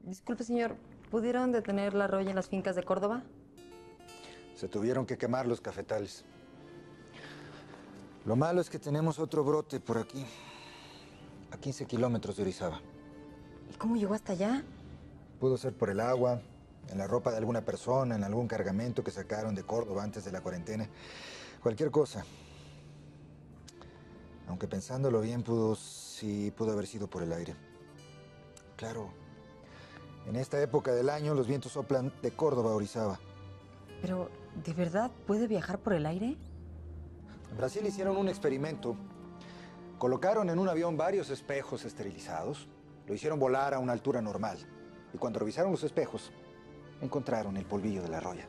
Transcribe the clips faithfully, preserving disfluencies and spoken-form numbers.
Disculpe, señor, ¿pudieron detener la roya en las fincas de Córdoba? Se tuvieron que quemar los cafetales. Lo malo es que tenemos otro brote por aquí, a quince kilómetros de Orizaba. ¿Y cómo llegó hasta allá? Pudo ser por el agua, en la ropa de alguna persona, en algún cargamento que sacaron de Córdoba antes de la cuarentena. Cualquier cosa. Aunque pensándolo bien, pudo, sí pudo haber sido por el aire. Claro, en esta época del año los vientos soplan de Córdoba a Orizaba. Pero, ¿de verdad puede viajar por el aire? En Brasil hicieron un experimento. Colocaron en un avión varios espejos esterilizados, lo hicieron volar a una altura normal. Y cuando revisaron los espejos, encontraron el polvillo de la roya.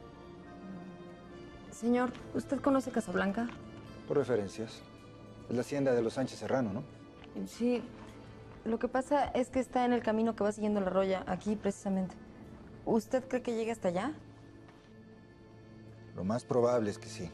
Señor, ¿usted conoce Casablanca? Por referencias. Es la hacienda de los Sánchez Serrano, ¿no? Sí. Lo que pasa es que está en el camino que va siguiendo la roya, aquí precisamente. ¿Usted cree que llegue hasta allá? Lo más probable es que sí.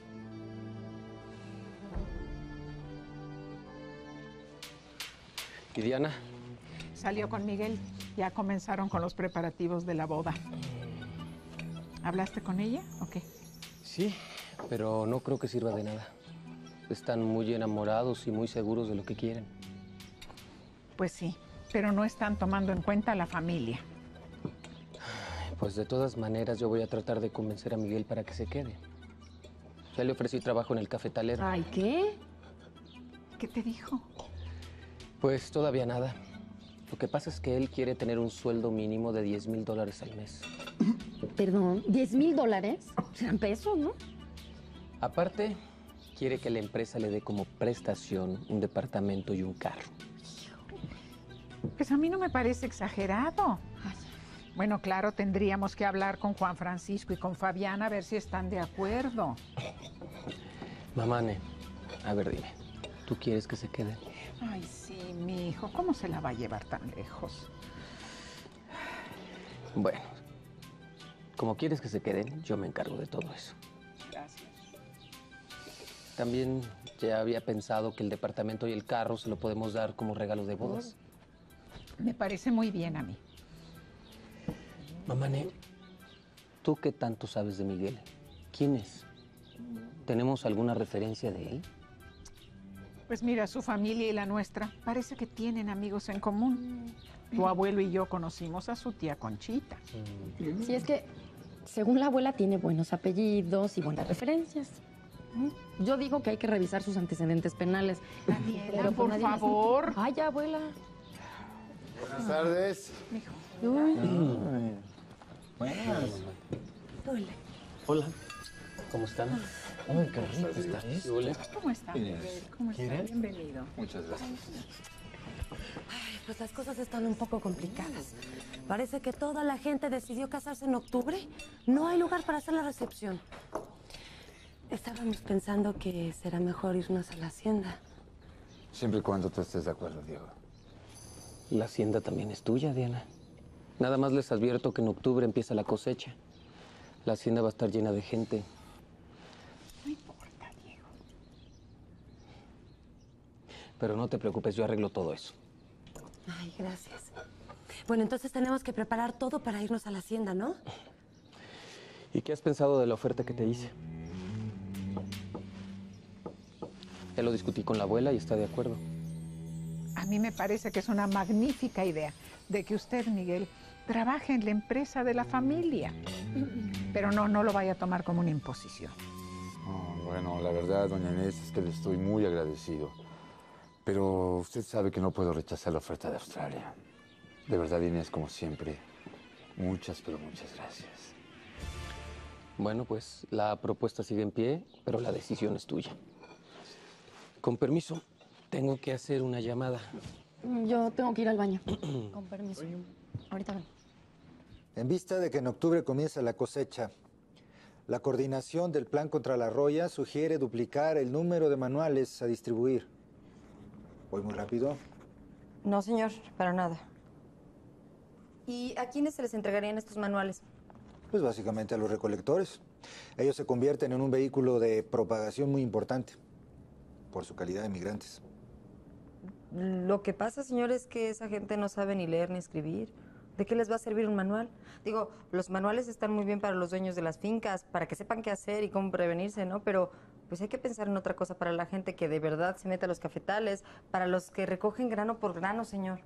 ¿Y Diana? Salió con Miguel. Ya comenzaron con los preparativos de la boda. ¿Hablaste con ella o qué? Sí, pero no creo que sirva de nada. Están muy enamorados y muy seguros de lo que quieren. Pues sí, pero no están tomando en cuenta a la familia. Pues de todas maneras yo voy a tratar de convencer a Miguel para que se quede. Ya le ofrecí trabajo en el cafetalero. Ay, ¿qué? ¿Qué te dijo? Pues todavía nada. Lo que pasa es que él quiere tener un sueldo mínimo de diez mil dólares al mes. Perdón, ¿diez mil dólares? Serán pesos, ¿no? Aparte, quiere que la empresa le dé como prestación un departamento y un carro. Pues a mí no me parece exagerado. Bueno, claro, tendríamos que hablar con Juan Francisco y con Fabiana a ver si están de acuerdo. Mamane, a ver, dime, ¿tú quieres que se quede? Ay, sí, mi hijo, ¿cómo se la va a llevar tan lejos? Bueno, como quieres que se queden, yo me encargo de todo eso. Gracias. También ya había pensado que el departamento y el carro se lo podemos dar como regalo de bodas. Me parece muy bien a mí. Mamane, ¿tú qué tanto sabes de Miguel? ¿Quién es? ¿Tenemos alguna referencia de él? Pues mira, su familia y la nuestra parece que tienen amigos en común. Tu abuelo y yo conocimos a su tía Conchita. Sí, es que, según la abuela, tiene buenos apellidos y buenas referencias. Yo digo que hay que revisar sus antecedentes penales. Daniela, Pero por nadie favor. necesita- Ay, ya, abuela. Buenas tardes. Uy. Buenas. Hola. Hola. ¿Cómo están? Ay, qué rico está esto. Hola. ¿Cómo está? Inés. ¿Cómo está? ¿Quieres? Bienvenido. Muchas gracias. Ay, pues las cosas están un poco complicadas. Parece que toda la gente decidió casarse en octubre. No hay lugar para hacer la recepción. Estábamos pensando que será mejor irnos a la hacienda. Siempre y cuando tú estés de acuerdo, Diego. La hacienda también es tuya, Diana. Nada más les advierto que en octubre empieza la cosecha. La hacienda va a estar llena de gente. No importa, Diego. Pero no te preocupes, yo arreglo todo eso. Ay, gracias. Bueno, entonces tenemos que preparar todo para irnos a la hacienda, ¿no? ¿Y qué has pensado de la oferta que te hice? Ya lo discutí con la abuela y está de acuerdo. A mí me parece que es una magnífica idea de que usted, Miguel, trabaje en la empresa de la familia. Pero no, no lo vaya a tomar como una imposición. Oh, bueno, la verdad, doña Inés, es que le estoy muy agradecido. Pero usted sabe que no puedo rechazar la oferta de Australia. De verdad, Inés, como siempre, muchas, pero muchas gracias. Bueno, pues la propuesta sigue en pie, pero la decisión es tuya. Con permiso, tengo que hacer una llamada. Yo tengo que ir al baño. Con permiso. Ahorita vengo. En vista de que en octubre comienza la cosecha, la coordinación del plan contra la roya sugiere duplicar el número de manuales a distribuir. ¿Voy muy rápido? No, señor, para nada. ¿Y a quiénes se les entregarían estos manuales? Pues básicamente a los recolectores. Ellos se convierten en un vehículo de propagación muy importante por su calidad de migrantes. Lo que pasa, señor, es que esa gente no sabe ni leer ni escribir. ¿De qué les va a servir un manual? Digo, los manuales están muy bien para los dueños de las fincas, para que sepan qué hacer y cómo prevenirse, ¿no? Pero pues hay que pensar en otra cosa para la gente que de verdad se mete a los cafetales, para los que recogen grano por grano, señor.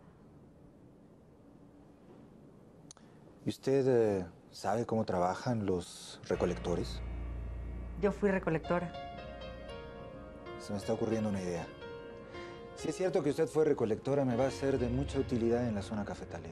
¿Y usted eh, sabe cómo trabajan los recolectores? Yo fui recolectora. Se me está ocurriendo una idea. Si es cierto que usted fue recolectora, me va a ser de mucha utilidad en la zona cafetalera.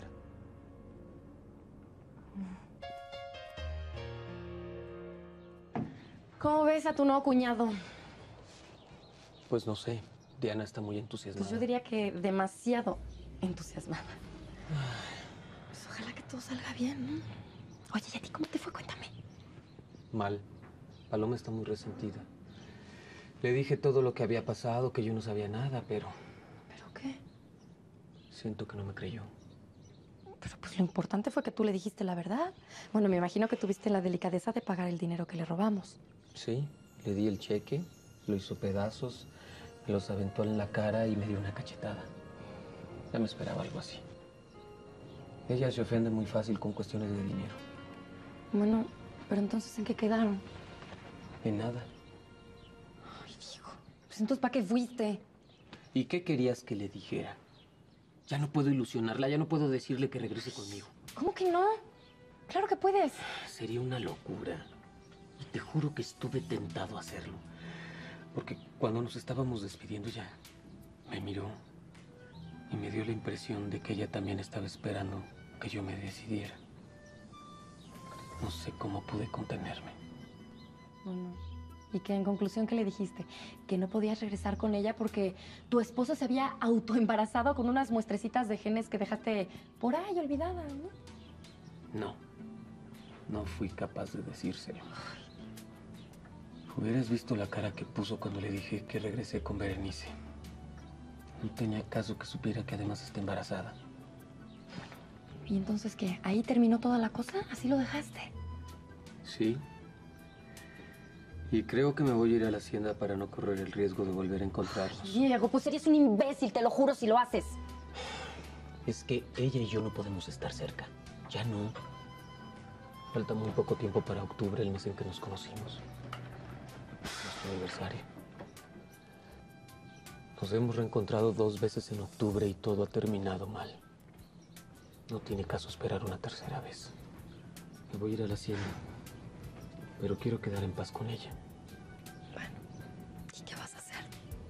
¿Cómo ves a tu nuevo cuñado? Pues no sé, Diana está muy entusiasmada. Pues yo diría que demasiado entusiasmada. Pues ojalá que todo salga bien, ¿no? Oye, ¿y a ti cómo te fue? Cuéntame. Mal. Paloma está muy resentida. Le dije todo lo que había pasado, que yo no sabía nada, pero ¿Pero qué? siento que no me creyó. Pero pues lo importante fue que tú le dijiste la verdad. Bueno, me imagino que tuviste la delicadeza de pagar el dinero que le robamos. Sí, le di el cheque, lo hizo pedazos, me los aventó en la cara y me dio una cachetada. Ya me esperaba algo así. Ella se ofende muy fácil con cuestiones de dinero. Bueno, pero entonces, ¿en qué quedaron? En nada. Ay, Diego. Pues entonces, ¿para qué fuiste? ¿Y qué querías que le dijera? Ya no puedo ilusionarla, ya no puedo decirle que regrese conmigo. ¿Cómo que no? Claro que puedes. Sería una locura. Y te juro que estuve tentado a hacerlo. Porque cuando nos estábamos despidiendo ya me miró y me dio la impresión de que ella también estaba esperando que yo me decidiera. No sé cómo pude contenerme. Bueno, y que en conclusión, ¿qué le dijiste? Que no podías regresar con ella porque tu esposa se había autoembarazado con unas muestrecitas de genes que dejaste por ahí olvidadas, ¿no? No, no fui capaz de decírselo. Hubieras visto la cara que puso cuando le dije que regresé con Berenice. No tenía caso que supiera que además está embarazada. ¿Y entonces qué? ¿Ahí terminó toda la cosa? ¿Así lo dejaste? Sí. Y creo que me voy a ir a la hacienda para no correr el riesgo de volver a encontrarnos. Diego, pues eres un imbécil, te lo juro, si lo haces. Es que ella y yo no podemos estar cerca. Ya no. Falta muy poco tiempo para octubre, el mes en que nos conocimos. Nuestro aniversario. Nos hemos reencontrado dos veces en octubre y todo ha terminado mal. No tiene caso esperar una tercera vez. Me voy a ir a la hacienda, pero quiero quedar en paz con ella. Bueno, ¿y qué vas a hacer?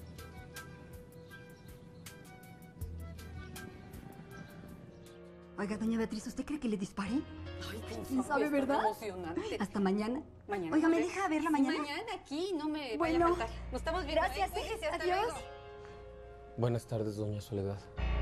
Oiga, doña Beatriz, ¿usted cree que le dispare? Ay, ¿Quién sabe, verdad? Emocionante. Hasta mañana. Mañana. Oiga, ¿me ¿ves? deja verla mañana? Mañana aquí, no me Bueno. vaya a faltar. Nos estamos viendo. Gracias, ¿eh? sí. Cuídese, hasta Adiós. luego. Buenas tardes, doña Soledad.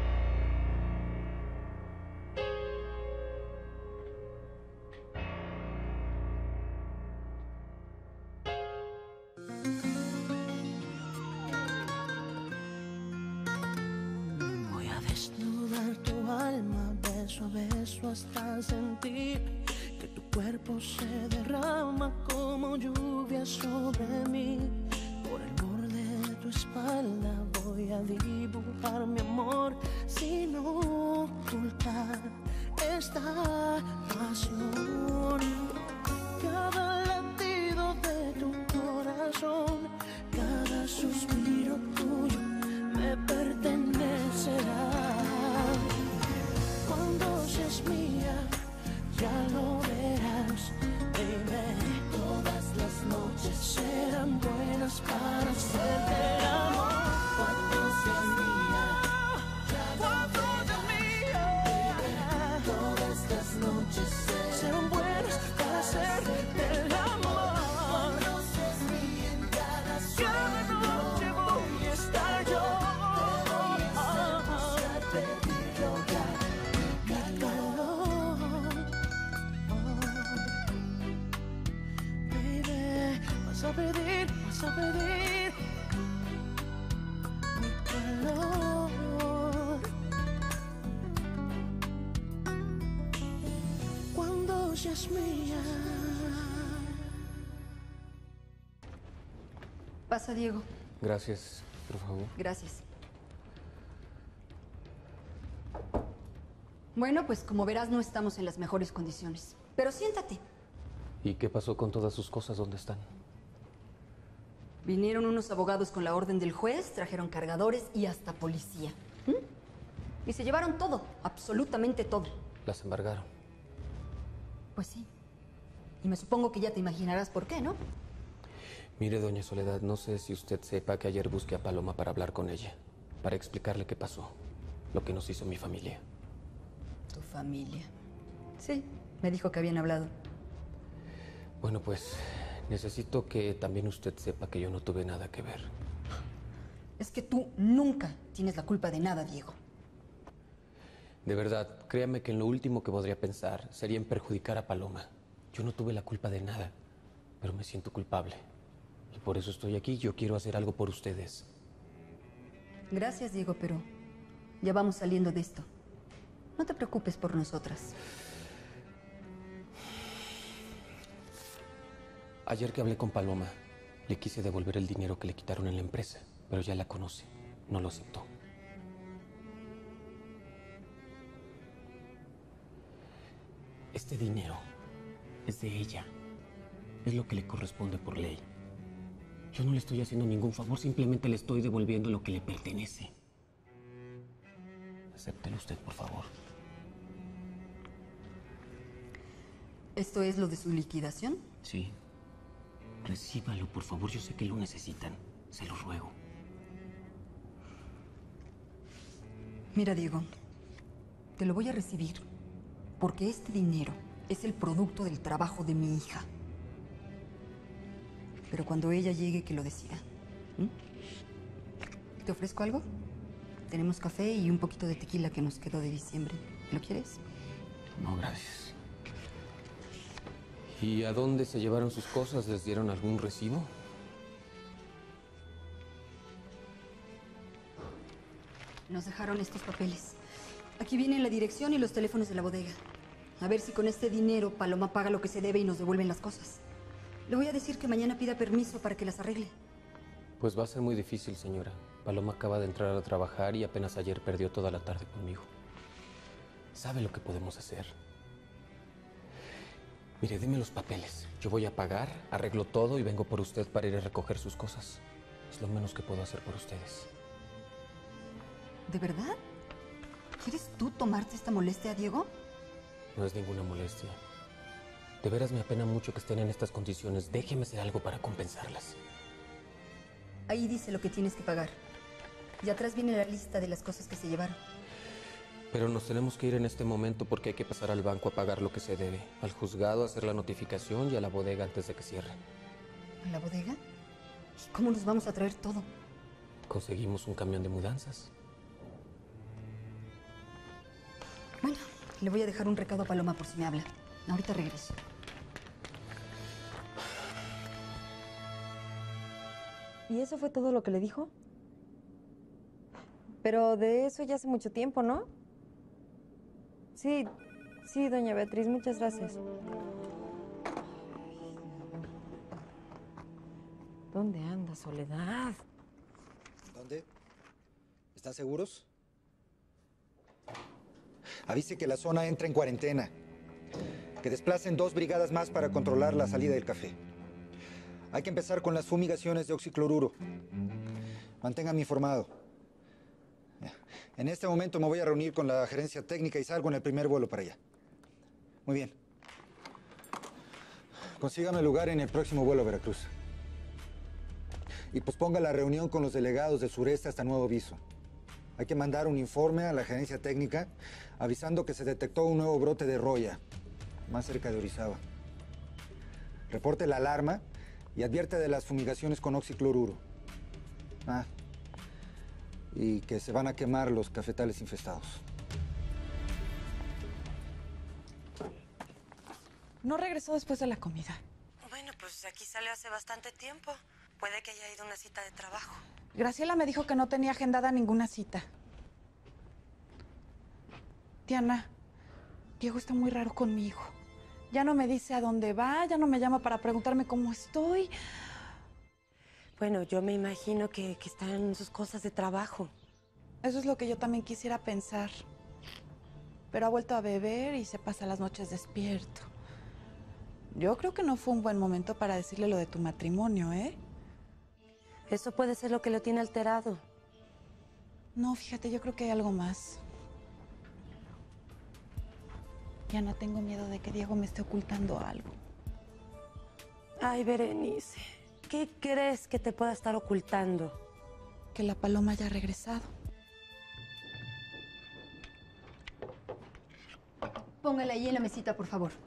Voy a desnudar tu alma, beso a beso hasta sentir que tu cuerpo se derrama como lluvia sobre mí. Por el borde de tu espalda voy a dibujar mi amor sin ocultar esta pasión. Cada latido de tu corazón, cada suspiro tuyo me pertenecerá. Cuando seas mía, ya lo verás, baby. Todas las noches serán buenas para hacerte el amor. Cuando seas mía, ya lo verás, baby. Todas las noches serán buenas para hacerte el amor. Cuando seas mía, en cada sueño noche voy a estar yo. Vas a pedir, vas a pedir mi calor. Cuando seas mía. Pasa, Diego. Gracias, por favor. Gracias. Bueno, pues como verás, no estamos en las mejores condiciones. Pero siéntate. ¿Y qué pasó con todas sus cosas? ¿Dónde están? Vinieron unos abogados con la orden del juez, trajeron cargadores y hasta policía. ¿Mm? Y se llevaron todo, absolutamente todo. Las embargaron. Pues sí. Y me supongo que ya te imaginarás por qué, ¿no? Mire, doña Soledad, no sé si usted sepa que ayer busqué a Paloma para hablar con ella, para explicarle qué pasó, lo que nos hizo mi familia. Tu familia. Sí, me dijo que habían hablado. Bueno, pues necesito que también usted sepa que yo no tuve nada que ver. Es que tú nunca tienes la culpa de nada, Diego. De verdad, créame que en lo último que podría pensar sería en perjudicar a Paloma. Yo no tuve la culpa de nada, pero me siento culpable. Y por eso estoy aquí. Yo quiero hacer algo por ustedes. Gracias, Diego, pero ya vamos saliendo de esto. No te preocupes por nosotras. Ayer que hablé con Paloma, le quise devolver el dinero que le quitaron en la empresa, pero ya la conoce. No lo aceptó. Este dinero es de ella. Es lo que le corresponde por ley. Yo no le estoy haciendo ningún favor, simplemente le estoy devolviendo lo que le pertenece. Acéptelo usted, por favor. ¿Esto es lo de su liquidación? Sí. Recíbalo, por favor. Yo sé que lo necesitan. Se lo ruego. Mira, Diego, te lo voy a recibir porque este dinero es el producto del trabajo de mi hija. Pero cuando ella llegue, que lo decida. ¿Mm? ¿Te ofrezco algo? Tenemos café y un poquito de tequila que nos quedó de diciembre. ¿Lo quieres? No, gracias. ¿Y a dónde se llevaron sus cosas? ¿Les dieron algún recibo? Nos dejaron estos papeles. Aquí viene la dirección y los teléfonos de la bodega. A ver si con este dinero Paloma paga lo que se debe y nos devuelven las cosas. Le voy a decir que mañana pida permiso para que las arregle. Pues va a ser muy difícil, señora. Paloma acaba de entrar a trabajar y apenas ayer perdió toda la tarde conmigo. ¿Sabe lo que podemos hacer? Mire, deme los papeles. Yo voy a pagar, arreglo todo y vengo por usted para ir a recoger sus cosas. Es lo menos que puedo hacer por ustedes. ¿De verdad? ¿Quieres tú tomarte esta molestia, Diego? No es ninguna molestia. De veras me apena mucho que estén en estas condiciones. Déjeme hacer algo para compensarlas. Ahí dice lo que tienes que pagar. Y atrás viene la lista de las cosas que se llevaron. Pero nos tenemos que ir en este momento porque hay que pasar al banco a pagar lo que se debe, al juzgado a hacer la notificación y a la bodega antes de que cierre. ¿A la bodega? ¿Y cómo nos vamos a traer todo? Conseguimos un camión de mudanzas. Bueno, le voy a dejar un recado a Paloma por si me habla. Ahorita regreso. ¿Y eso fue todo lo que le dijo? Pero de eso ya hace mucho tiempo, ¿no? Sí, sí, doña Beatriz, muchas gracias. ¿Dónde anda Soledad? ¿Dónde? ¿Están seguros? Avise que la zona entra en cuarentena. Que desplacen dos brigadas más para controlar la salida del café. Hay que empezar con las fumigaciones de oxicloruro. Manténganme informado. En este momento me voy a reunir con la gerencia técnica y salgo en el primer vuelo para allá. Muy bien. Consígame lugar en el próximo vuelo a Veracruz. Y posponga la reunión con los delegados del sureste hasta nuevo aviso. Hay que mandar un informe a la gerencia técnica avisando que se detectó un nuevo brote de roya, más cerca de Orizaba. Reporte la alarma y advierte de las fumigaciones con oxicloruro. Ah, y que se van a quemar los cafetales infestados. No regresó después de la comida. Bueno, pues aquí salió hace bastante tiempo. Puede que haya ido a una cita de trabajo. Graciela me dijo que no tenía agendada ninguna cita. Diana, Diego está muy raro conmigo. Ya no me dice a dónde va, ya no me llama para preguntarme cómo estoy. Bueno, yo me imagino que, que están en sus cosas de trabajo. Eso es lo que yo también quisiera pensar. pero ha vuelto a beber y se pasa las noches despierto. Yo creo que no fue un buen momento para decirle lo de tu matrimonio, ¿eh? Eso puede ser lo que lo tiene alterado. No, fíjate, yo creo que hay algo más. Ya no tengo miedo de que Diego me esté ocultando algo. Ay, Berenice, ¿qué crees que te pueda estar ocultando? Que la Paloma haya regresado. Póngala ahí en la mesita, por favor.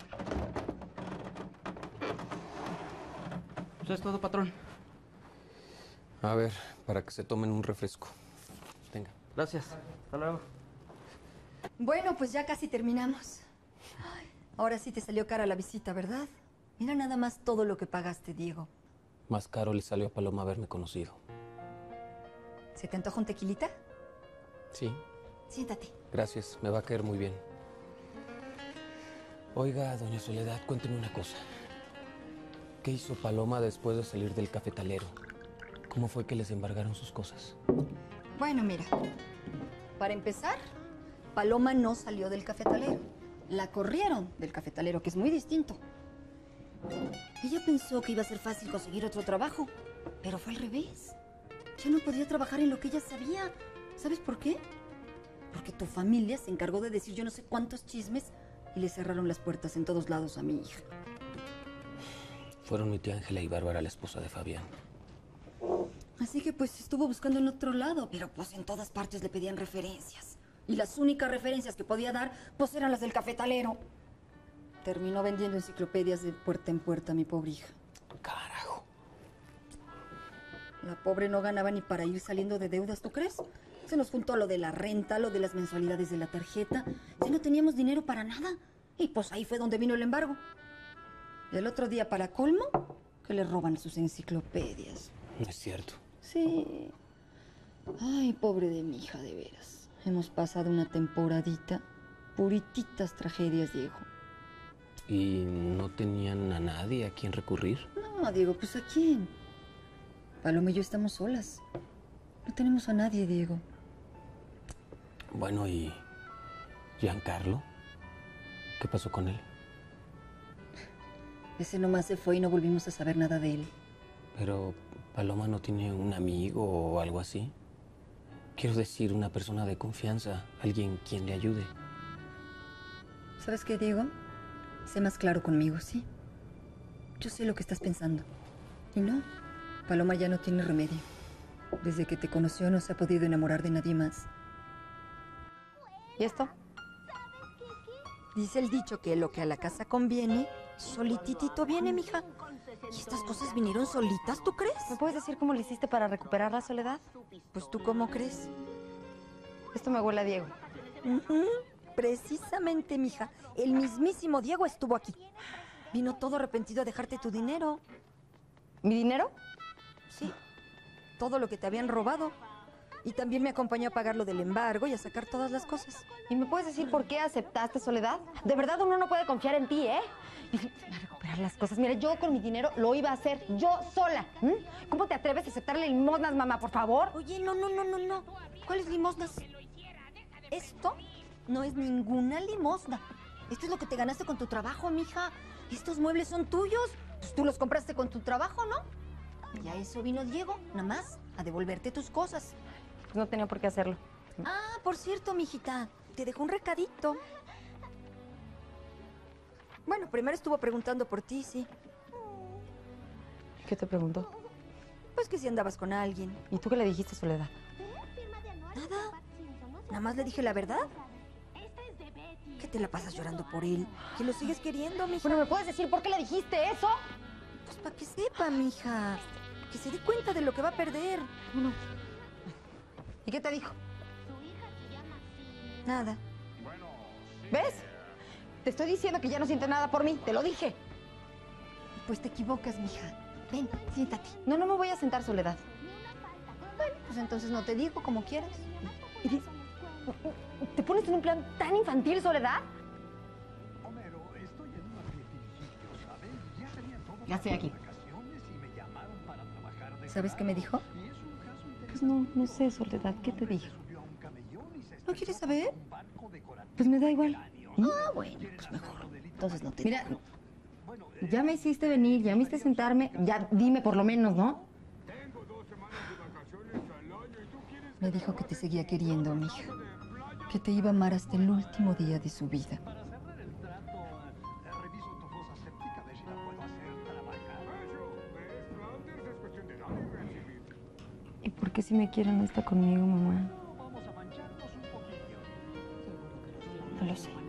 Eso es todo, patrón. A ver, para que se tomen un refresco. Venga. Gracias. Hasta luego. Bueno, pues ya casi terminamos. Ay, ahora sí te salió cara la visita, ¿verdad? Mira nada más todo lo que pagaste, Diego. Más caro le salió a Paloma haberme conocido. ¿Se te antoja un tequilita? Sí. Siéntate. Gracias, me va a caer muy bien. Oiga, doña Soledad, cuénteme una cosa. ¿Qué hizo Paloma después de salir del cafetalero? ¿Cómo fue que les embargaron sus cosas? Bueno, mira. Para empezar, Paloma no salió del cafetalero. La corrieron del cafetalero, que es muy distinto. Ella pensó que iba a ser fácil conseguir otro trabajo, pero fue al revés. Ya no podía trabajar en lo que ella sabía. ¿Sabes por qué? Porque tu familia se encargó de decir yo no sé cuántos chismes y le cerraron las puertas en todos lados a mi hija. Fueron mi tía Ángela y Bárbara, la esposa de Fabián. Así que pues estuvo buscando en otro lado, pero pues en todas partes le pedían referencias. Y las únicas referencias que podía dar, pues eran las del cafetalero. Terminó vendiendo enciclopedias de puerta en puerta a mi pobre hija. Carajo. La pobre no ganaba ni para ir saliendo de deudas, ¿tú crees? Se nos juntó lo de la renta, lo de las mensualidades de la tarjeta. Ya no teníamos dinero para nada. Y pues ahí fue donde vino el embargo. Y el otro día, para colmo, que le roban sus enciclopedias. No es cierto. Sí. Ay, pobre de mi hija, de veras. Hemos pasado una temporadita, purititas tragedias, Diego. ¿Y no tenían a nadie a quien recurrir? No, Diego, pues ¿a quién? Paloma y yo estamos solas. No tenemos a nadie, Diego. Bueno, ¿y Giancarlo? ¿Qué pasó con él? Ese nomás se fue y no volvimos a saber nada de él. Pero Paloma no tiene un amigo o algo así. Quiero decir, una persona de confianza, alguien quien le ayude. ¿Sabes qué, Diego? Sé más claro conmigo, ¿sí? Yo sé lo que estás pensando. Y no, Paloma ya no tiene remedio. Desde que te conoció no se ha podido enamorar de nadie más. ¿Y esto? Dice el dicho que lo que a la casa conviene, solititito viene, mija. ¿Y estas cosas vinieron solitas, tú crees? ¿Me puedes decir cómo le hiciste para recuperar la soledad? Pues tú, ¿cómo crees? Esto me huele a Diego. Uh-huh. Precisamente, mija. El mismísimo Diego estuvo aquí. Vino todo arrepentido a dejarte tu dinero. ¿Mi dinero? Sí. Todo lo que te habían robado. Y también me acompañó a pagar lo del embargo y a sacar todas las cosas. ¿Y me puedes decir por qué aceptaste, Soledad? De verdad uno no puede confiar en ti, ¿eh? A recuperar las cosas. Mira, yo con mi dinero lo iba a hacer yo sola. ¿Mm? ¿Cómo te atreves a aceptarle limosnas, mamá, por favor? Oye, no, no, no, no, no. ¿Cuáles limosnas? Esto no es ninguna limosna. Esto es lo que te ganaste con tu trabajo, mija. Estos muebles son tuyos. Pues tú los compraste con tu trabajo, ¿no? Y a eso vino Diego, nada más, a devolverte tus cosas. Pues no tenía por qué hacerlo. Ah, por cierto, mijita, te dejó un recadito. Bueno, primero estuvo preguntando por ti, sí. ¿Qué te preguntó? Pues que si andabas con alguien. ¿Y tú qué le dijiste, Soledad? Nada. Nada más le dije la verdad. ¿Qué te la pasas llorando por él? ¿Que lo sigues queriendo, mija? Bueno, ¿me puedes decir por qué le dijiste eso? Pues para que sepa, mija. Que se dé cuenta de lo que va a perder. Bueno. ¿Y qué te dijo? Nada. ¿Ves? Te estoy diciendo que ya no siente nada por mí. Te lo dije. Pues te equivocas, mija. Ven, siéntate. No, no me voy a sentar, Soledad. Bueno, pues entonces no te digo, como quieras. ¿Y te pones en un plan tan infantil, Soledad? Ya estoy aquí. ¿Sabes qué me dijo? Pues no, no sé, Soledad. ¿Qué te dijo? ¿No quieres saber? Pues me da igual. ¿Mm? Ah, bueno, pues mejor. Entonces no te... Mira, ya me hiciste venir, ya me hiciste sentarme, ya dime por lo menos, ¿no? Me dijo que te seguía queriendo, mija. Que te iba a amar hasta el último día de su vida. ¿Y por qué si me quiere no está conmigo, mamá? No lo sé.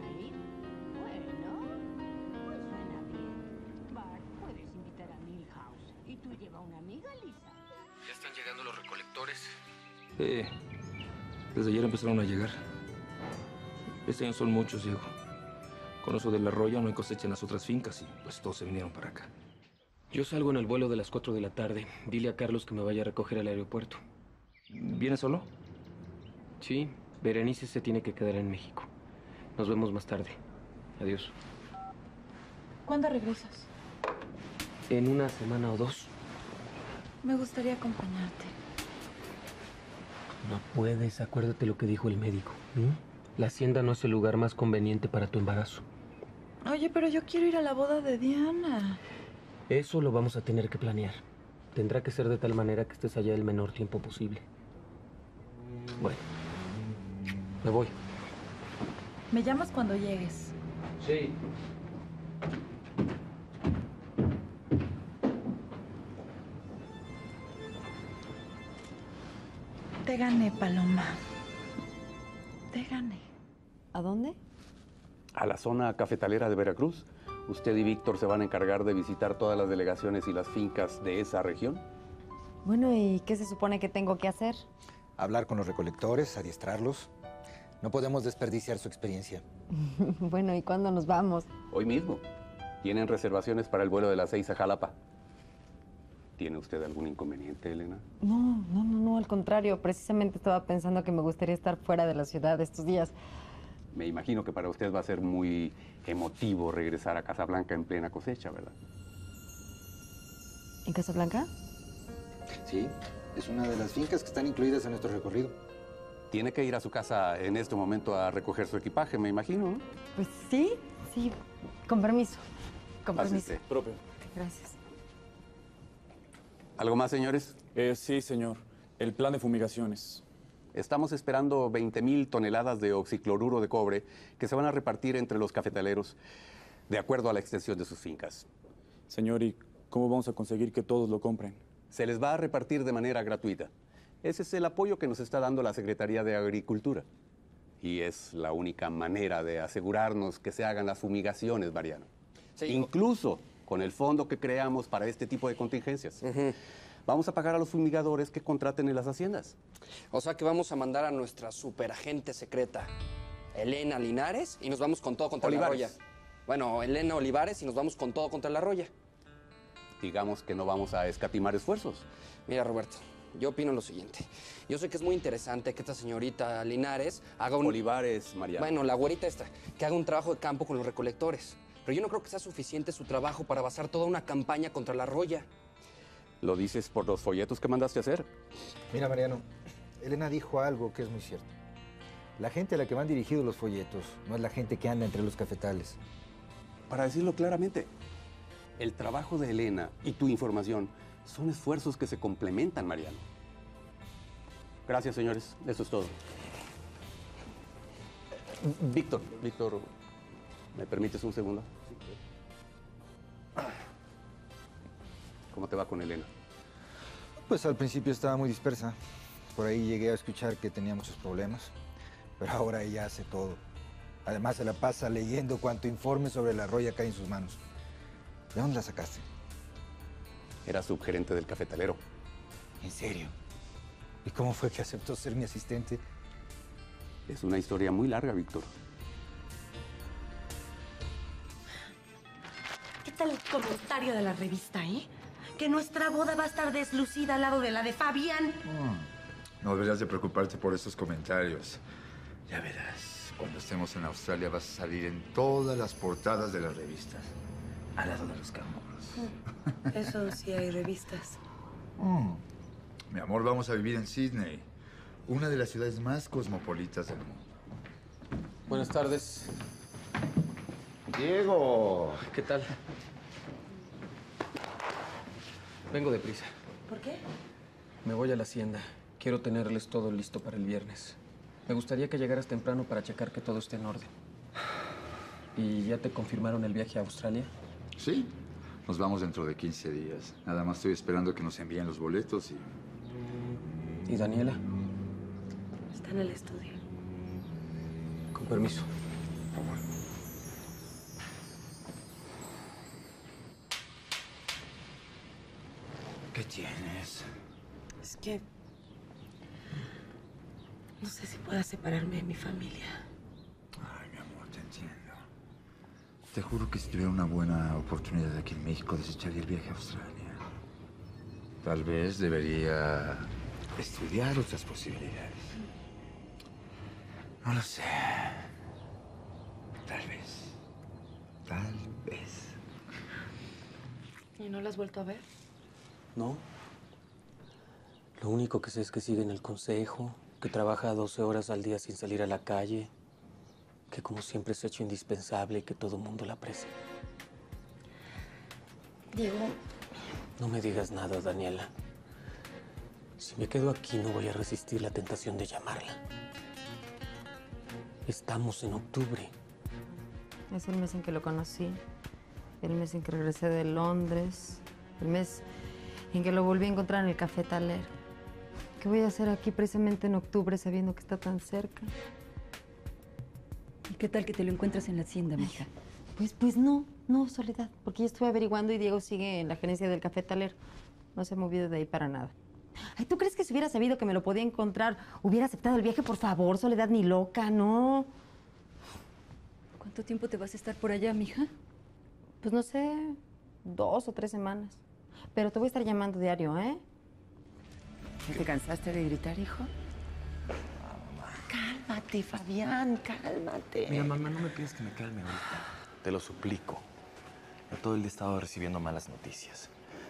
¿Ya están llegando los recolectores? Sí. Desde ayer empezaron a llegar. Este año son muchos, Diego. Con eso del arroyo no hay cosecha en las otras fincas y pues todos se vinieron para acá. Yo salgo en el vuelo de las cuatro de la tarde. Dile a Carlos que me vaya a recoger al aeropuerto. ¿Vienes solo? Sí, Berenice se tiene que quedar en México. Nos vemos más tarde. Adiós. ¿Cuándo regresas? En una semana o dos. Me gustaría acompañarte. No puedes, acuérdate lo que dijo el médico. ¿Mm? La hacienda no es el lugar más conveniente para tu embarazo. Oye, pero yo quiero ir a la boda de Diana. Eso lo vamos a tener que planear. Tendrá que ser de tal manera que estés allá el menor tiempo posible. Bueno, me voy. Me llamas cuando llegues. Sí. Te gané, Paloma. Te gané. ¿A dónde? A la zona cafetalera de Veracruz. ¿Usted y Víctor se van a encargar de visitar todas las delegaciones y las fincas de esa región? Bueno, ¿y qué se supone que tengo que hacer? Hablar con los recolectores, adiestrarlos. No podemos desperdiciar su experiencia. Bueno, ¿y cuándo nos vamos? Hoy mismo. ¿Tienen reservaciones para el vuelo de las seis a Jalapa? ¿Tiene usted algún inconveniente, Elena? No, no, no, no, al contrario. Precisamente estaba pensando que me gustaría estar fuera de la ciudad estos días. Me imagino que para usted va a ser muy emotivo regresar a Casablanca en plena cosecha, ¿verdad? ¿En Casablanca? Sí, es una de las fincas que están incluidas en nuestro recorrido. Tiene que ir a su casa en este momento a recoger su equipaje, me imagino, ¿no? Pues sí, sí, con permiso. Con permiso. Pásese. Propio. Gracias. ¿Algo más, señores? Eh, sí, señor. El plan de fumigaciones. Estamos esperando veinte mil toneladas de oxicloruro de cobre que se van a repartir entre los cafetaleros de acuerdo a la extensión de sus fincas. Señor, ¿y cómo vamos a conseguir que todos lo compren? Se les va a repartir de manera gratuita. Ese es el apoyo que nos está dando la Secretaría de Agricultura. Y es la única manera de asegurarnos que se hagan las fumigaciones, Mariano. Sí. Incluso con el fondo que creamos para este tipo de contingencias. Uh-huh. Vamos a pagar a los fumigadores que contraten en las haciendas. O sea que vamos a mandar a nuestra superagente secreta, Elena Linares, y nos vamos con todo contra Olivares. la Roya. Bueno, Elena Olivares y nos vamos con todo contra la Roya. Digamos que no vamos a escatimar esfuerzos. Mira, Roberto, yo opino lo siguiente. Yo sé que es muy interesante que esta señorita Linares haga un... Olivares, Mariano. Bueno, la güerita esta, que haga un trabajo de campo con los recolectores. Pero yo no creo que sea suficiente su trabajo para basar toda una campaña contra la Roya. ¿Lo dices por los folletos que mandaste a hacer? Mira, Mariano, Elena dijo algo que es muy cierto. La gente a la que van dirigidos los folletos no es la gente que anda entre los cafetales. Para decirlo claramente, el trabajo de Elena y tu información son esfuerzos que se complementan, Mariano. Gracias, señores. Eso es todo. Víctor, Víctor, ¿me permites un segundo? ¿Cómo te va con Elena? Pues al principio estaba muy dispersa. Por ahí llegué a escuchar que tenía muchos problemas. Pero ahora ella hace todo. Además se la pasa leyendo cuanto informe sobre la Roya cae en sus manos. ¿De dónde la sacaste? Era subgerente del cafetalero. ¿En serio? ¿Y cómo fue que aceptó ser mi asistente? Es una historia muy larga, Víctor. ¿Qué tal el comentario de la revista, eh? Que nuestra boda va a estar deslucida al lado de la de Fabián. Oh, no deberías de preocuparte por estos comentarios. Ya verás, cuando estemos en Australia vas a salir en todas las portadas de las revistas, al lado de los canguros. Eso sí hay revistas. Oh, mi amor, vamos a vivir en Sydney, una de las ciudades más cosmopolitas del mundo. Buenas tardes. Diego. ¿Qué tal? Vengo deprisa. ¿Por qué? Me voy a la hacienda. Quiero tenerles todo listo para el viernes. Me gustaría que llegaras temprano para checar que todo esté en orden. ¿Y ya te confirmaron el viaje a Australia? Sí. Nos vamos dentro de quince días. Nada más estoy esperando que nos envíen los boletos y... ¿Y Daniela? Está en el estudio. Con permiso. Por favor. ¿Qué tienes? Es que... no sé si pueda separarme de mi familia. Ay, mi amor, te entiendo. Te juro que si tuviera una buena oportunidad aquí en México, desecharía el viaje a Australia. Tal vez debería estudiar otras posibilidades. No lo sé. Tal vez. Tal vez. ¿Y no la has vuelto a ver? No. Lo único que sé es que sigue en el consejo, que trabaja doce horas al día sin salir a la calle, que como siempre es hecho indispensable y que todo el mundo la aprecia. Diego. No me digas nada, Daniela. Si me quedo aquí, no voy a resistir la tentación de llamarla. Estamos en octubre. Es el mes en que lo conocí, el mes en que regresé de Londres, el mes en que lo volví a encontrar en el cafetalero. ¿Qué voy a hacer aquí precisamente en octubre sabiendo que está tan cerca? ¿Y qué tal que te lo encuentras en la hacienda, mija? Pues, pues no, no, Soledad, porque yo estuve averiguando y Diego sigue en la gerencia del cafetalero. No se ha movido de ahí para nada. Ay, ¿tú crees que si hubiera sabido que me lo podía encontrar, hubiera aceptado el viaje? Por favor, Soledad, ni loca, ¿no? ¿Cuánto tiempo te vas a estar por allá, mija? Pues no sé, dos o tres semanas. Pero te voy a estar llamando diario, ¿eh? ¿Te cansaste de gritar, hijo? Cálmate, Fabián, cálmate. Mira, mamá, no me pides que me calme ahorita. Te lo suplico. Yo todo el día he estado recibiendo malas noticias.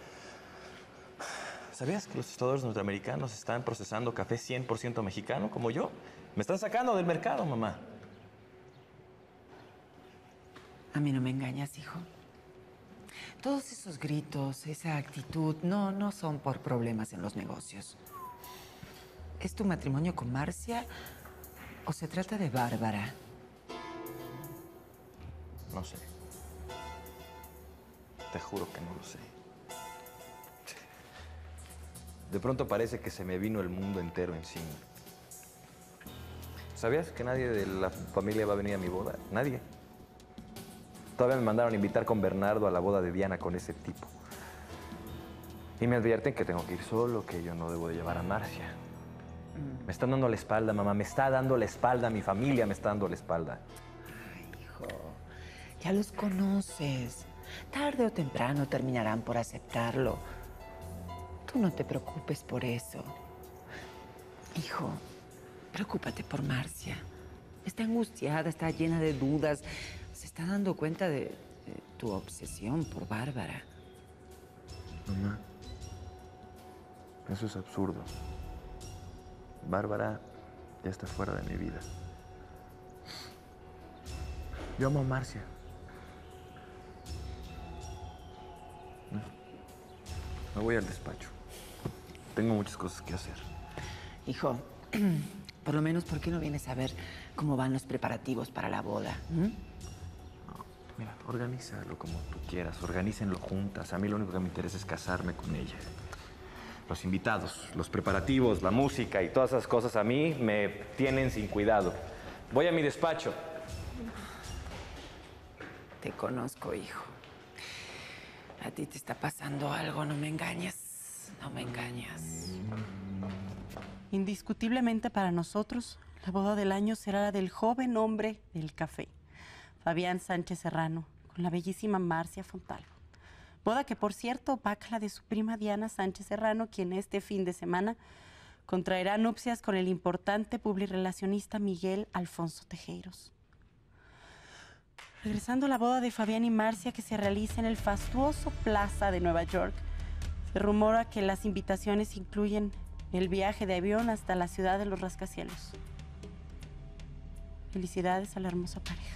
¿Sabías que los tostadores norteamericanos están procesando café cien por ciento mexicano, como yo? Me están sacando del mercado, mamá. A mí no me engañas, hijo. Todos esos gritos, esa actitud, no, no son por problemas en los negocios. ¿Es tu matrimonio con Marcia o se trata de Bárbara? No sé. Te juro que no lo sé. De pronto parece que se me vino el mundo entero encima. ¿Sabías que nadie de la familia va a venir a mi boda? Nadie. Todavía me mandaron a invitar con Bernardo a la boda de Diana con ese tipo. Y me advierten que tengo que ir solo, que yo no debo de llevar a Marcia. Mm. Me están dando la espalda, mamá. Me está dando la espalda. Mi familia me está dando la espalda. Ay, hijo, ya los conoces. Tarde o temprano terminarán por aceptarlo. Tú no te preocupes por eso. Hijo, preocúpate por Marcia. Está angustiada, está llena de dudas. Se está dando cuenta de, de tu obsesión por Bárbara. Mamá, eso es absurdo. Bárbara ya está fuera de mi vida. Yo amo a Marcia. Me voy al despacho. Tengo muchas cosas que hacer. Hijo, por lo menos, ¿por qué no vienes a ver cómo van los preparativos para la boda? ¿Mm? Mira, organízalo como tú quieras, organícenlo juntas. A mí lo único que me interesa es casarme con ella. Los invitados, los preparativos, la música y todas esas cosas a mí me tienen sin cuidado. Voy a mi despacho. Te conozco, hijo. A ti te está pasando algo, no me engañes, no me engañas. Indiscutiblemente para nosotros, la boda del año será la del joven hombre del café, Fabián Sánchez Serrano, con la bellísima Marcia Fontalvo. Boda que, por cierto, va a la de su prima Diana Sánchez Serrano, quien este fin de semana contraerá nupcias con el importante publirelacionista Miguel Alfonso Tejeiros. Regresando a la boda de Fabián y Marcia, que se realiza en el fastuoso Plaza de Nueva York, se rumora que las invitaciones incluyen el viaje de avión hasta la ciudad de los rascacielos. Felicidades a la hermosa pareja.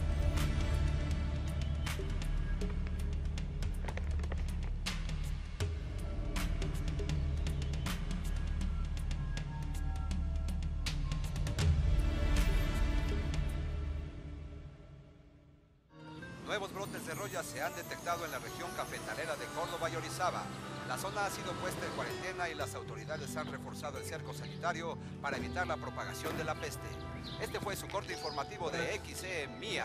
Nuevos brotes de roya se han detectado en la región cafetalera de Córdoba y Orizaba. La zona ha sido puesta en cuarentena y las autoridades han reforzado el cerco sanitario para evitar la propagación de la peste. Este fue su corte informativo de X E Mía.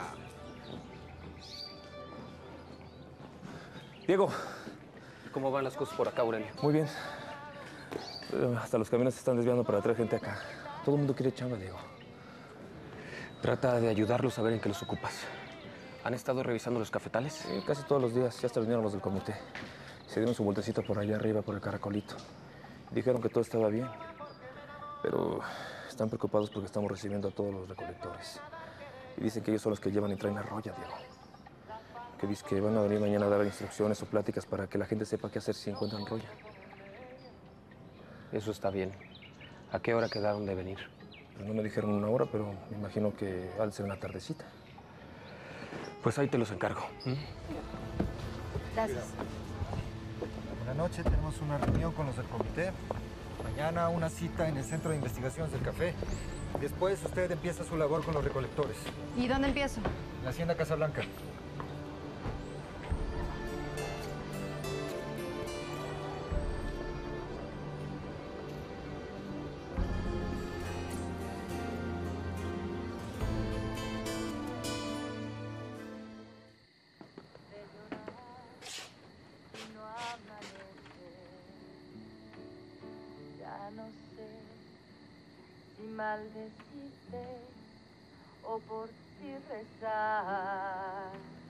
Diego. ¿Cómo van las cosas por acá, Aurelio? Muy bien. Eh, Hasta los camiones se están desviando para traer gente acá. Todo el mundo quiere chamba, Diego. Trata de ayudarlos a ver en qué los ocupas. ¿Han estado revisando los cafetales? Sí, casi todos los días. Ya hasta vinieron los del comité. Se dieron su vueltecito por allá arriba, por el caracolito. Dijeron que todo estaba bien. Pero están preocupados porque estamos recibiendo a todos los recolectores. Y dicen que ellos son los que llevan y traen la roya, Diego. Que dicen que van a venir mañana a dar instrucciones o pláticas para que la gente sepa qué hacer si encuentran roya. Eso está bien. ¿A qué hora quedaron de venir? Pues no me dijeron una hora, pero me imagino que ha de ser una tardecita. Pues ahí te los encargo. ¿Mm? Gracias. Buenas noches, tenemos una reunión con los del comité. Mañana una cita en el Centro de Investigaciones del Café. Después usted empieza su labor con los recolectores. ¿Y dónde empiezo? En la Hacienda Casablanca. Maldeciste o por ti rezar.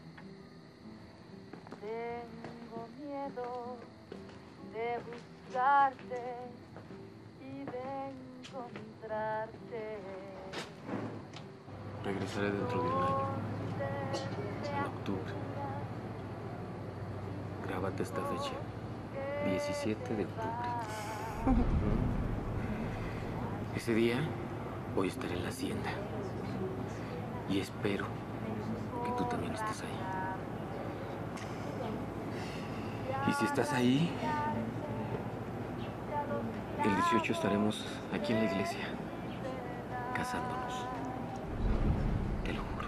Tengo miedo de buscarte y de encontrarte. Regresaré dentro de un año. En octubre. Grábate esta fecha. diecisiete de octubre. Ese día voy a estar en la hacienda. Y espero que tú también estés ahí. Y si estás ahí, el dieciocho estaremos aquí en la iglesia, casándonos. Te lo juro.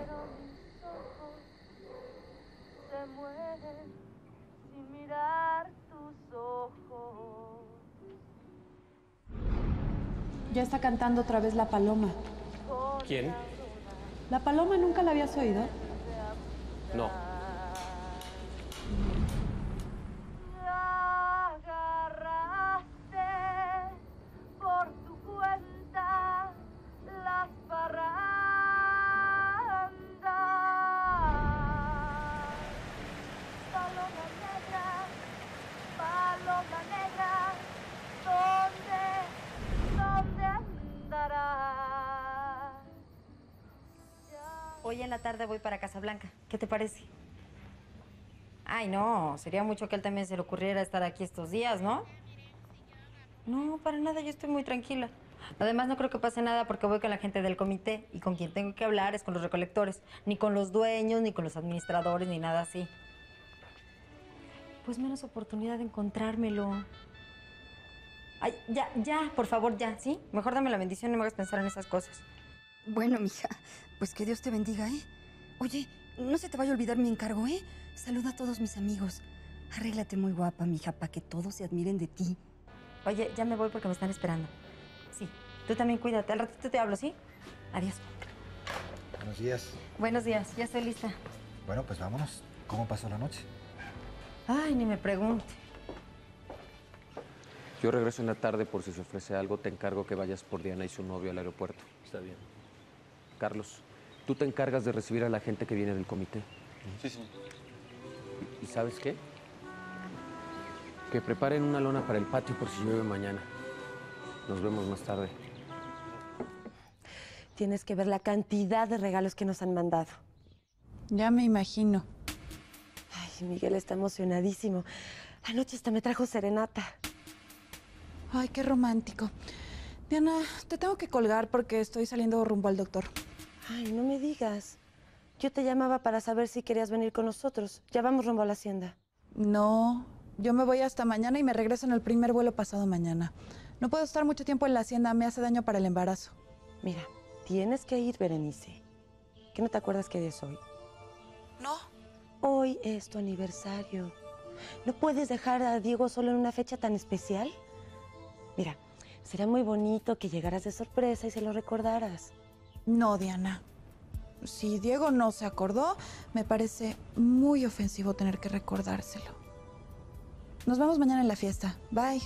Se mueren sin mirar tus ojos. Ya está cantando otra vez la paloma. ¿Quién? ¿La paloma nunca la habías oído? No. Agarraste por tu cuenta las parrandas. Paloma negra, paloma negra, ¿dónde, dónde andarás? Hoy en la tarde voy para Casablanca. ¿Qué te parece? Ay, no, sería mucho que a él también se le ocurriera estar aquí estos días, ¿no? No, para nada, yo estoy muy tranquila. Además, no creo que pase nada porque voy con la gente del comité y con quien tengo que hablar es con los recolectores. Ni con los dueños, ni con los administradores, ni nada así. Pues menos oportunidad de encontrármelo. Ay, ya, ya, por favor, ya, ¿sí? Mejor dame la bendición y no me hagas pensar en esas cosas. Bueno, mija, pues que Dios te bendiga, ¿eh? Oye, no se te vaya a olvidar mi encargo, ¿eh? Saluda a todos mis amigos. Arréglate muy guapa, mija, para que todos se admiren de ti. Oye, ya me voy porque me están esperando. Sí, tú también cuídate. Al ratito te hablo, ¿sí? Adiós. Buenos días. Buenos días, ya estoy lista. Bueno, pues vámonos. ¿Cómo pasó la noche? Ay, ni me pregunte. Yo regreso en la tarde por si se ofrece algo. Te encargo que vayas por Diana y su novio al aeropuerto. Está bien. Carlos, tú te encargas de recibir a la gente que viene del comité. Sí, sí. ¿Y sabes qué? Que preparen una lona para el patio por si llueve mañana. Nos vemos más tarde. Tienes que ver la cantidad de regalos que nos han mandado. Ya me imagino. Ay, Miguel está emocionadísimo. Anoche hasta me trajo serenata. Ay, qué romántico. Diana, te tengo que colgar porque estoy saliendo rumbo al doctor. Ay, no me digas. Yo te llamaba para saber si querías venir con nosotros. Ya vamos rumbo a la hacienda. No, yo me voy hasta mañana y me regreso en el primer vuelo pasado mañana. No puedo estar mucho tiempo en la hacienda, me hace daño para el embarazo. Mira, tienes que ir, Berenice. ¿Qué no te acuerdas qué día es hoy? No. Hoy es tu aniversario. ¿No puedes dejar a Diego solo en una fecha tan especial? Mira, sería muy bonito que llegaras de sorpresa y se lo recordaras. No, Diana. Si Diego no se acordó, me parece muy ofensivo tener que recordárselo. Nos vemos mañana en la fiesta. Bye.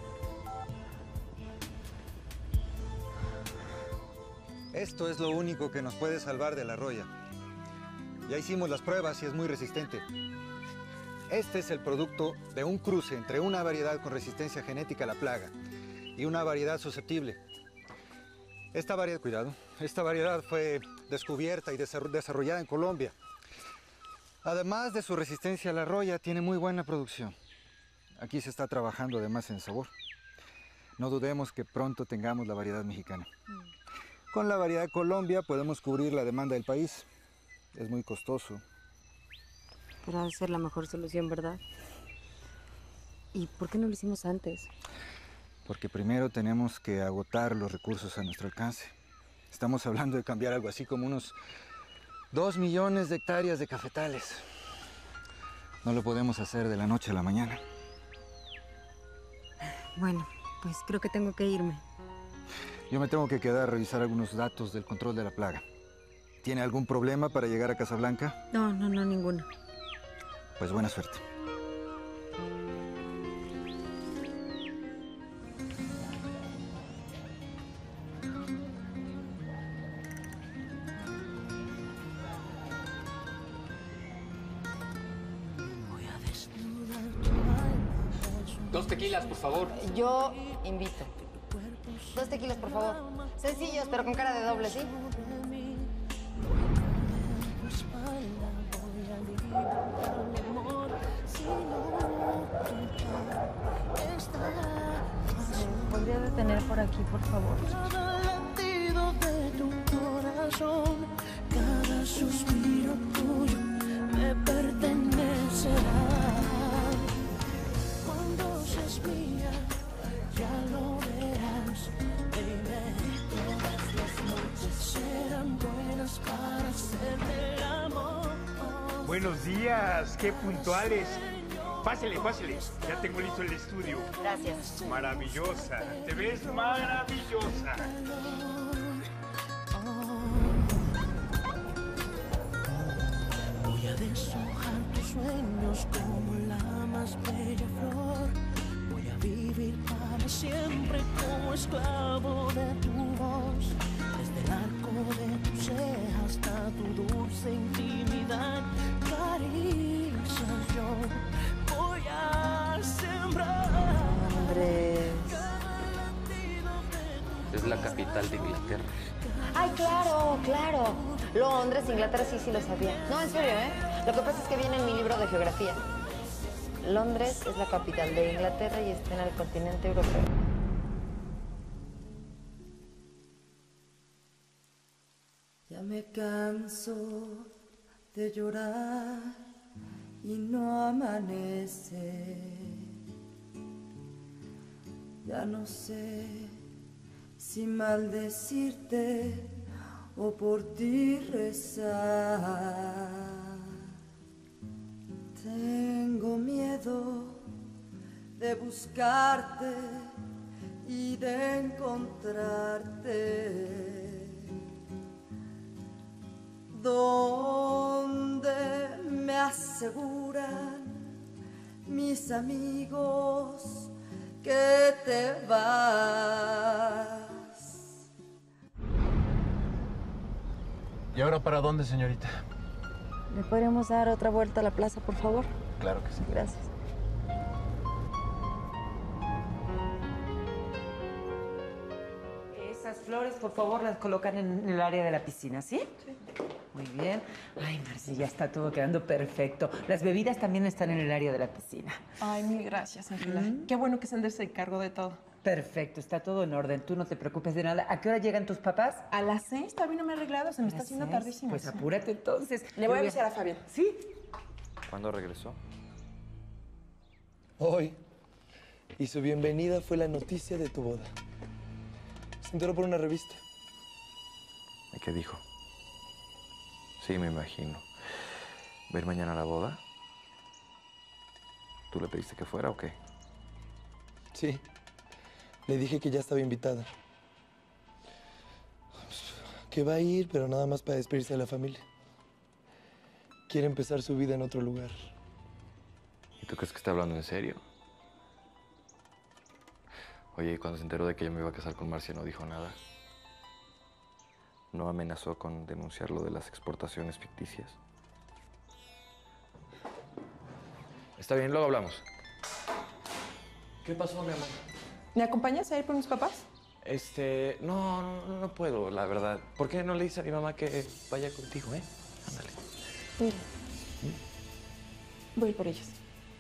Esto es lo único que nos puede salvar de la roya. Ya hicimos las pruebas y es muy resistente. Este es el producto de un cruce entre una variedad con resistencia genética a la plaga y una variedad susceptible. Esta variedad, cuidado, esta variedad fue descubierta y desarrollada en Colombia. Además de su resistencia a la roya, tiene muy buena producción. Aquí se está trabajando además en sabor. No dudemos que pronto tengamos la variedad mexicana. Con la variedad Colombia podemos cubrir la demanda del país. Es muy costoso. Pero ha de ser la mejor solución, ¿verdad? ¿Y por qué no lo hicimos antes? Porque primero tenemos que agotar los recursos a nuestro alcance. Estamos hablando de cambiar algo así como unos dos millones de hectáreas de cafetales. No lo podemos hacer de la noche a la mañana. Bueno, pues creo que tengo que irme. Yo me tengo que quedar a revisar algunos datos del control de la plaga. ¿Tiene algún problema para llegar a Casablanca? No, no, no, ninguno. Pues buena suerte. Dos tequilas, por favor. Yo invito. Dos tequilas, por favor. Sencillos, pero con cara de doble, ¿sí? ¿Me podría detener por aquí, por favor? Cada latido de tu corazón, cada suspiro tuyo me pertenecerá. Cuando seas mía, ya lo verás, baby. Todas las noches serán buenas para hacer el amor. Buenos días, qué puntuales. Pásele, pásele. Ya tengo listo el estudio. Gracias. Maravillosa. Te ves maravillosa. Voy a deshojar tus sueños como la más bella flor. Voy a vivir para siempre como esclavo de tu voz. Desde el arco de tu ceja hasta tu dulce intimidad. Caricias yo voy a sembrar. Andrés. Es la capital de Inglaterra. Ay, claro, claro. Londres, Inglaterra, sí, sí lo sabía. No, en serio, ¿eh? Lo que pasa es que viene en mi libro de geografía. Londres es la capital de Inglaterra y está en el continente europeo. Ya me canso de llorar y no amanece. Ya no sé si maldecirte o por ti rezar. Tengo miedo de buscarte y de encontrarte donde me aseguran mis amigos que te vas. ¿Y ahora para dónde, señorita? ¿Le podríamos dar otra vuelta a la plaza, por favor? Claro que sí. Gracias. Esas flores, por favor, las colocan en el área de la piscina, ¿sí? Sí. Muy bien. Ay, Marci, ya está todo quedando perfecto. Las bebidas también están en el área de la piscina. Ay, mil gracias, Ángela. Qué bueno que Sander se encargó de todo. Perfecto, está todo en orden. Tú no te preocupes de nada. ¿A qué hora llegan tus papás? A las seis, todavía no me he arreglado, se me está haciendo tardísimo. Pues apúrate entonces. Le voy a avisar a Fabián. ¿Sí? ¿Cuándo regresó? Hoy. Y su bienvenida fue la noticia de tu boda. Se enteró por una revista. ¿Y qué dijo? Sí, me imagino. ¿Va a ir mañana a la boda? ¿Tú le pediste que fuera o qué? Sí. Le dije que ya estaba invitada. Que va a ir, pero nada más para despedirse de la familia. Quiere empezar su vida en otro lugar. ¿Y tú crees que está hablando en serio? Oye, y cuando se enteró de que yo me iba a casar con Marcia, ¿no dijo nada? ¿No amenazó con denunciar lo de las exportaciones ficticias? Está bien, luego hablamos. ¿Qué pasó, mi amor? ¿Me acompañas a ir por mis papás? Este, no, no, no puedo, la verdad. ¿Por qué no le dices a mi mamá que vaya contigo, eh? Ándale. Mira. Voy a ir por ellos.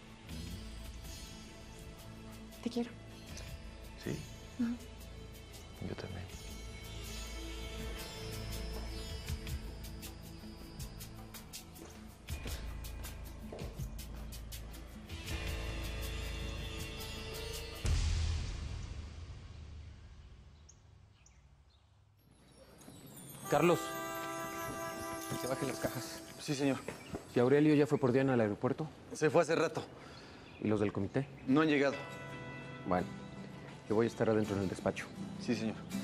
Te quiero. Sí, yo también. Carlos, que bajen las cajas. Sí, señor. ¿Y Aurelio ya fue por Diana al aeropuerto? Se fue hace rato. ¿Y los del comité? No han llegado. Bueno, yo voy a estar adentro en el despacho. Sí, señor.